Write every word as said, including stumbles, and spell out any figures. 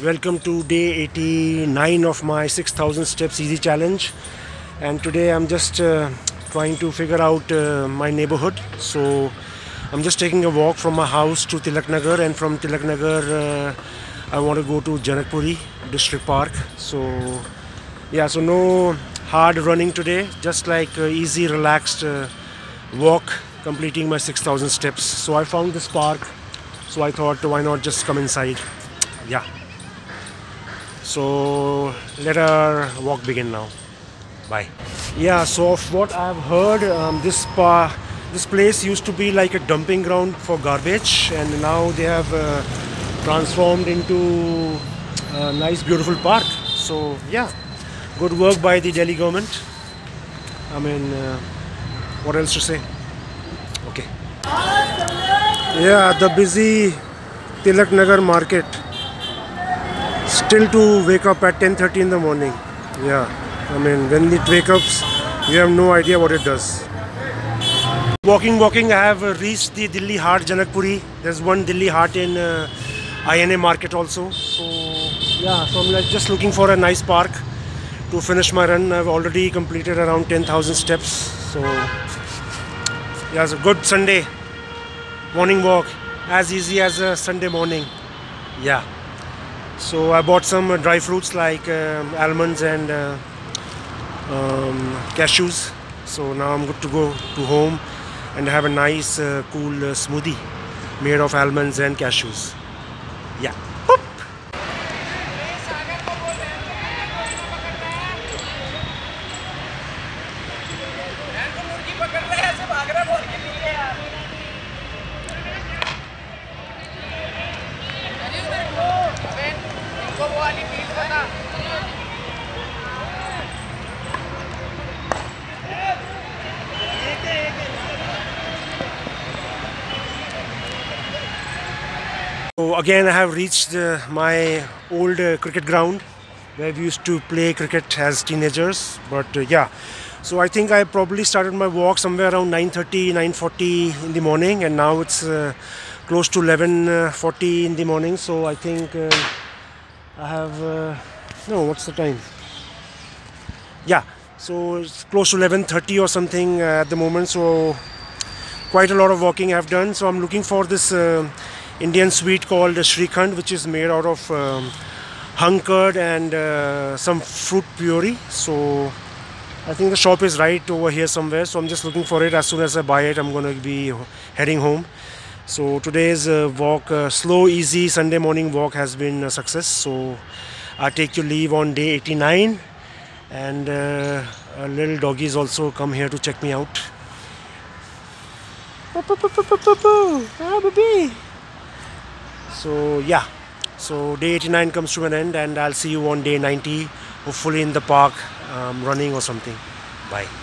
Welcome to day eighty-nine of my six thousand steps easy challenge. And today I'm just uh, trying to figure out uh, my neighborhood. So I'm just taking a walk from my house to Tilak Nagar, and from Tilak Nagar uh, I want to go to Janakpuri District Park. So yeah, so no hard running today, just like uh, easy relaxed uh, walk, completing my six thousand steps. So I found this park, so I thought why not just come inside. Yeah. So let our walk begin now. Bye. Yeah, so of what I've heard, um, this pa this place used to be like a dumping ground for garbage, and now they have uh, transformed into a nice beautiful park. So yeah, good work by the Delhi government. I mean, uh, what else to say? Okay. Yeah, the busy Tilak Nagar market. Still to wake up at ten thirty in the morning. Yeah, I mean, when it wakes up, you have no idea what it does. Walking, walking, I have uh, reached the Delhi Haat, Janakpuri. There's one Delhi Haat in uh, I N A market also. So yeah, so I'm like just looking for a nice park to finish my run. I've already completed around ten thousand steps. So yeah, it's a good Sunday morning walk, as easy as a Sunday morning. Yeah. So I bought some uh, dry fruits like um, almonds and uh, um, cashews. So now I'm good to go to home and have a nice uh, cool uh, smoothie made of almonds and cashews. Yeah. Boop. So again I have reached uh, my old uh, cricket ground where we used to play cricket as teenagers. But uh, yeah, so I think I probably started my walk somewhere around nine thirty, nine forty in the morning, and now it's uh, close to eleven forty in the morning. So I think uh, I have, uh, no, what's the time? Yeah, so it's close to eleven thirty or something uh, at the moment. So quite a lot of walking I've done. So I'm looking for this uh, Indian sweet called Shrikhand, which is made out of um, hung curd and uh, some fruit puree. So I think the shop is right over here somewhere. So I'm just looking for it. As soon as I buy it, I'm going to be heading home. So today's uh, walk, uh, slow, easy Sunday morning walk has been a success. So I take your leave on day eighty-nine, and uh, a little doggies also come here to check me out. Ah, baby. So yeah, so day eighty-nine comes to an end, and I'll see you on day ninety, hopefully in the park, um, running or something. Bye.